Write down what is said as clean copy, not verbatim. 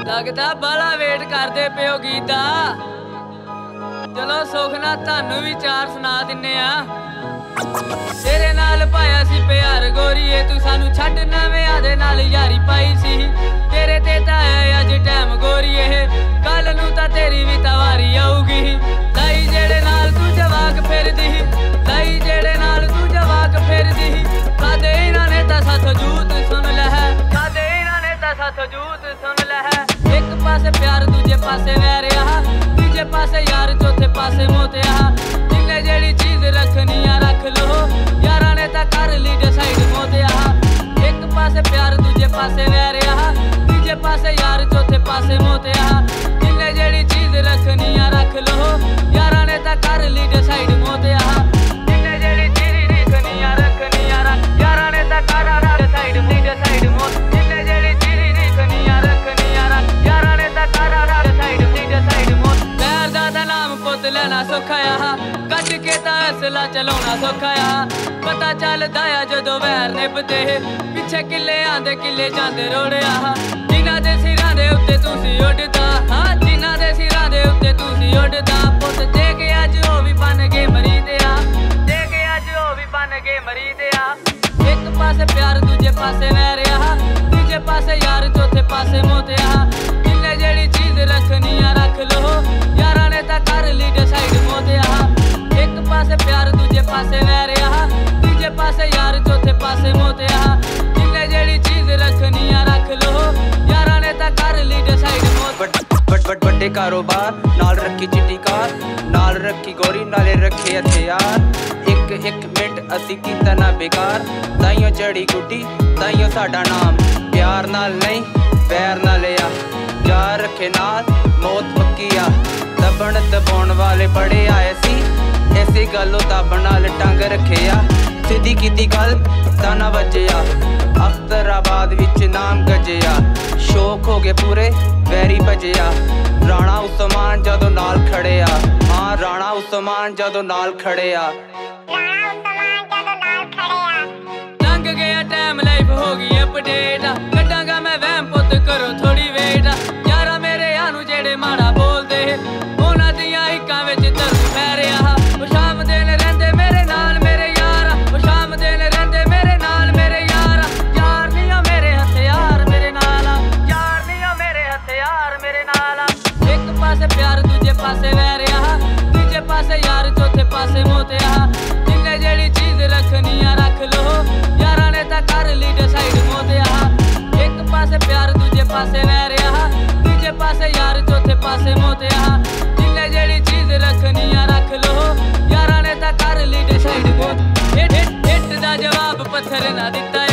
लगता बड़ा वेट करते पे हो गीता। चलो सुखना थानू भी चार सुना दिन्ने आ। तेरे नाल पाया सी प्यार गोरीए तू सानू छड्ड नवें आदे नाल यारी पाई सी। तेरे ते ताया अज टैम गोरीए कल नू तां तेरी भी तवारी आऊगी। लाई जेड़े नाल तू जवाक फिरदी लाई जेड़े नाल तू जवाक फिरदी कदे इन्हां ने तां साथों जूत सुन लै कदे इन्हां ने तां साथों जूत सुन लै। एक पासे प्यार दूजे पासे वैर आ तीजे पासे यार चौथे पासे मोते आ। जिन्ने जेड़ी चीज रखनी आ रख लो यारा ने तां कर ली डिसाइड मोते आ। एक पासे प्यार दूजे पासे वैर आ तीजे पासे यार चौथे पासे मोते आ। जिन्ने जेड़ी चीज रखनी आ रख लो यारा ने तां कर ली डिसाइड मोते आ। जिन्ने जेड़ी चीज रखनी आ यारा ने तां कर डिसाइड मोते। जिन्ने जेड़ी चीज रखनी आ यारा ने तां कर डिसाइड मोते। पैर दा नाम पुत लेना सौखा आ कट के तां असला चलाउणा सौखा आ। पता चलदा आ जदों वैर निभदे पिछे किले आंदे किले जांदे रोड़िया। जिन्हां दे सिरां दे उत्ते तुसी उड़दा हाँ जिन्हां दे सिरां दे उत्ते तुसी उड़दा। पुत दे के अज ओ भी बन गए मरीदे आ दे के अज ओ भी बन गए मरीदे आ। एक पासे प्यार दूजे पासे वैर आ तीजे पासे यार चौथे पासे मोते आ। जिन्ने जेड़ी चीज रखनी आ रख लो यारा ने तां कर ली डिसाइड मोते आ। एक पासे प्यार दूजे पासे वैर आ तीजे पासे यार चौथे पासे मोते आ। जिन्ने जेड़ी चीज रखनी आ रख लो यारा ने तां कर ली डिसाइड मोते। बड़े कारोबार नाल रखी चिट्टी कार नाल रखी गोरी नाले रखे हथियार। एक मिनट असी कीता ना बेकार ताइयों जड़ी गुड्डी ताइयों साडा नाम। प्यार नाल नहीं पैर ना लिया यार रखे नाल मौत पक्की आ। दबण दबाउण वाले बड़े आए सी ऐसी गलों दबण नाल टंग रखे आ। सीधी कीती गल ताना वजया अख्तराबाद विच नाम गजया। शौक हो गए पूरे वैरी बजया। राणा उस्मान जदों नाल खड़े आ हाँ राणा उस्मान जदों नाल खड़े आ। लंघ गया टाइम लाइफ हो गई अपडेट कटांगा मैं वहम पुत करो थोड़ी वेट। यारा मेरे आनू जेड़े माड़ा बोलदे उन्हां दियां हिक्कां विच दर्द पै रिहा। शाम दिन रहिंदे मेरे नाल मेरे यार शाम दिन रहिंदे मेरे नाल मेरे यार। यार नहीं आ मेरे हथियार मेरे नाल यार नहीं आ मेरे हथियार मेरे नाल। एक पासे प्यार दूजे पासे वैर आ तीजे पासे यार चौथे पासे मोते आ। जिन्ने जेड़ी चीज रखनी आ रख लो यारा ने तां कर ली डिसाइड मोते आ। एक पासे प्यार दूजे पासे वैर आ तीजे पासे यार चौथे पासे मोते आ। जिन्ने जेड़ी चीज रखनी आ रख लो यारा ने तां कर ली डिसाइड मोते। हिट दा जवाब पत्थर ना दिता